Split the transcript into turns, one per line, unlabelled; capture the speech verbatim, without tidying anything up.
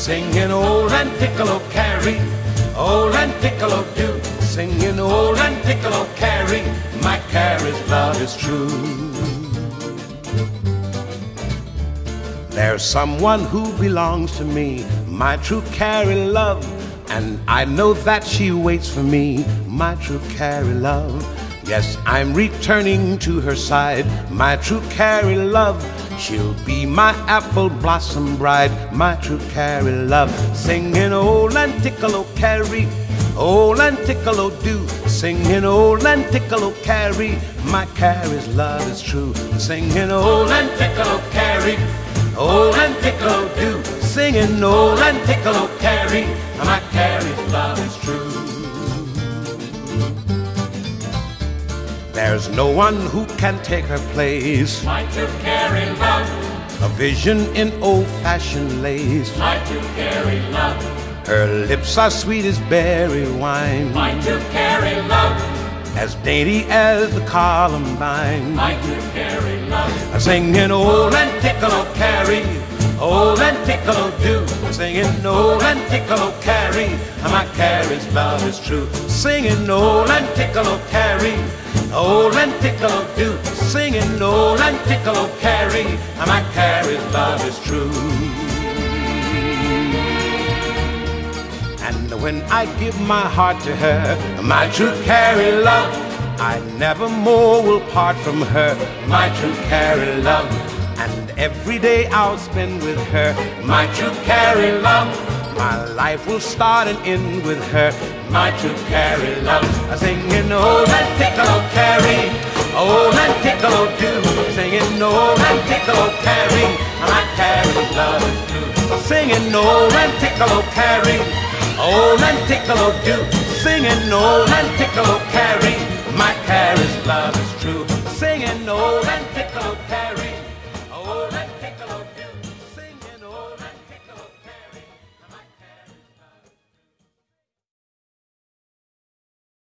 singing old Anticulo Carrie, old Anticulo do, singing old Anticulo Carrie, my Carrie's love is true. There's someone who belongs to me, my true Carrie love, and I know that she waits for me, my true Carrie love. Yes, I'm returning to her side, my true Carrie love. She'll be my apple blossom bride, my true Carrie love. Singing old Anticulo Carrie, old Anticulo do, singing old Anticulo Carrie, my Carrie's love is true. Singing old Anticulo Carrie, old Anticulo do, singing old Anticulo Carrie, my Carrie's love is true. There's no one who can take her place,
my true Carrie love.
A vision in old-fashioned lace,
my true Carrie love.
Her lips are sweet as berry wine,
my true Carrie love.
As dainty as the columbine,
my true Carrie love.
Singing old Anticulo Carrie, old Anticulo do, singing old Anticulo Carrie, my Carrie's love is true. Singing old Anticulo Carrie, old Anticulo do, singing old Anticulo Carrie, my Carrie's love is true. And when I give my heart to her, my true Carrie love, I never more will part from her, my true Carrie love. And every day I'll spend with her, my true Carrie love. My life will start and end with her, my true Carrie love. Singing old Anticulo Carrie, old Anticulo do, singing old Anticulo Carrie, my Carrie's love is true. Singing old Anticulo Carrie, old Anticulo do, singing old Anticulo Carrie, my Carrie's love is true. Singing old Anticulo Carrie.